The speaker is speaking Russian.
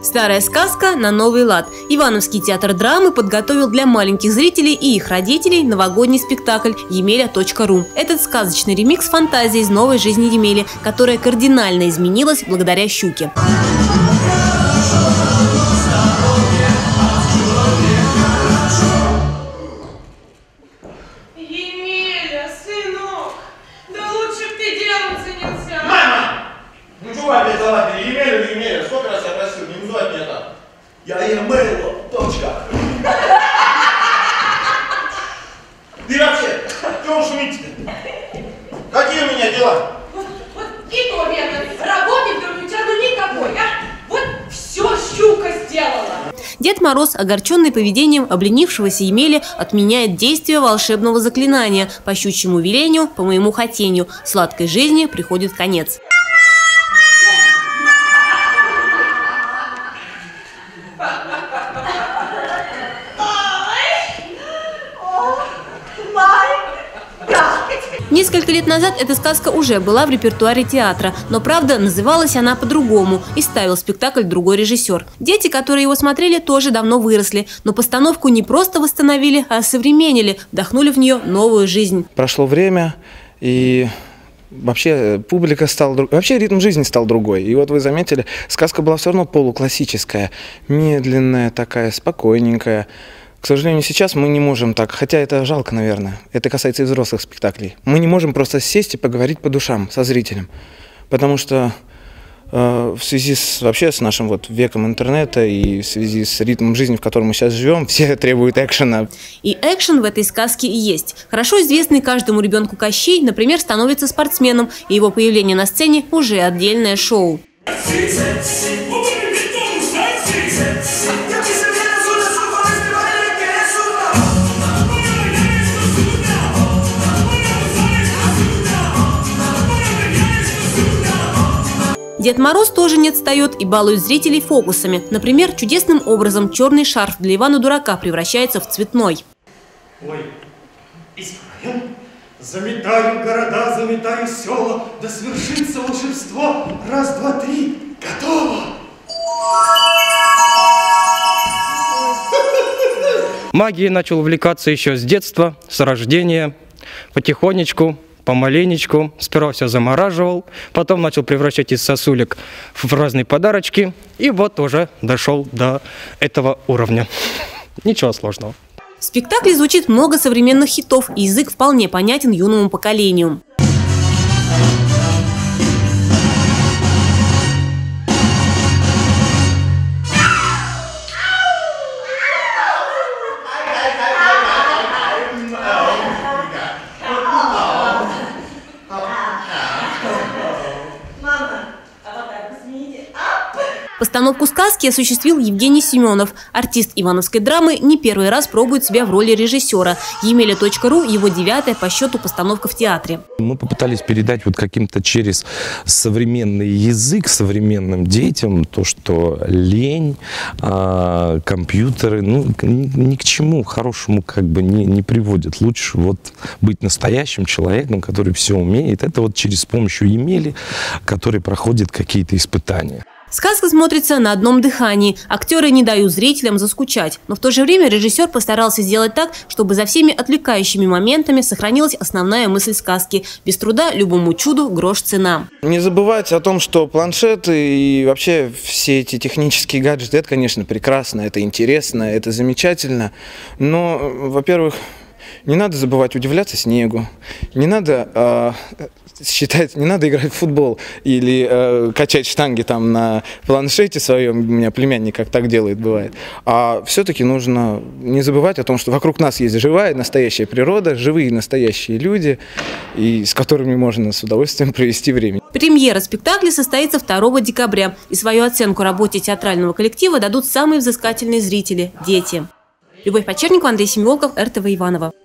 Старая сказка на новый лад. Ивановский театр драмы подготовил для маленьких зрителей и их родителей новогодний спектакль «Емеля.ру». Этот сказочный ремикс фантазии из новой жизни Емели, которая кардинально изменилась благодаря щуке. Емеля, сынок, да лучше б ты делом занялся. Мама! Ну чего опять звать меня? Емеля, сколько раз я просил, не называть меня так. Я Емеля, точка. И вообще, чего вы шумите? Какие у меня дела? Вот и то верно. Работы вдруг у тебя ну никакой, а? Вот все щука сделала. Дед Мороз, огорченный поведением обленившегося Емели, отменяет действие волшебного заклинания. По щучьему велению, по моему хотению, сладкой жизни приходит конец. Несколько лет назад эта сказка уже была в репертуаре театра, но, правда, называлась она по-другому и ставил спектакль другой режиссер. Дети, которые его смотрели, тоже давно выросли, но постановку не просто восстановили, а осовременили, вдохнули в нее новую жизнь. Прошло время, и вообще публика стала другой, вообще ритм жизни стал другой. И вот вы заметили, сказка была все равно полуклассическая, медленная такая, спокойненькая. К сожалению, сейчас мы не можем так, хотя это жалко, наверное, это касается и взрослых спектаклей. Мы не можем просто сесть и поговорить по душам со зрителем, потому что в связи вообще с нашим вот веком интернета и в связи с ритмом жизни, в котором мы сейчас живем, все требуют экшена. И экшен в этой сказке и есть. Хорошо известный каждому ребенку Кощей, например, становится спортсменом, и его появление на сцене уже отдельное шоу. Дед Мороз тоже не отстает и балует зрителей фокусами. Например, чудесным образом черный шарф для Ивана Дурака превращается в цветной. Ой, исправим. Заметаю города, заметаю села, да свершится волшебство. Раз, два, три, готово! Магией начал увлекаться еще с детства, с рождения, потихонечку. Помаленечку. Сперва все замораживал, потом начал превращать из сосулек в разные подарочки. И вот уже дошел до этого уровня. Ничего сложного. В спектакле звучит много современных хитов, и язык вполне понятен юному поколению. Постановку сказки осуществил Евгений Семенов. Артист ивановской драмы не первый раз пробует себя в роли режиссера. Емеля.ру – его 9-я по счету постановка в театре. Мы попытались передать вот каким-то через современный язык современным детям то, что лень, компьютеры, ну, ни к чему хорошему как бы не приводят. Лучше вот быть настоящим человеком, который все умеет. Это вот с помощью Емели, который проходит какие-то испытания. Сказка смотрится на одном дыхании. Актеры не дают зрителям заскучать. Но в то же время режиссер постарался сделать так, чтобы за всеми отвлекающими моментами сохранилась основная мысль сказки. Без труда любому чуду грош цена. Не забывайте о том, что планшеты и вообще все эти технические гаджеты, это, конечно, прекрасно, это интересно, это замечательно. Но, во-первых, не надо забывать удивляться снегу, не надо не надо играть в футбол или качать штанги там на планшете своем, у меня племянник как так делает, бывает. А все-таки нужно не забывать о том, что вокруг нас есть живая, настоящая природа, живые настоящие люди, и с которыми можно с удовольствием провести время. Премьера спектакля состоится 2 декабря, и свою оценку работе театрального коллектива дадут самые взыскательные зрители – дети. Любовь Почерникова, Андрей Семиолков, РТВ Иваново.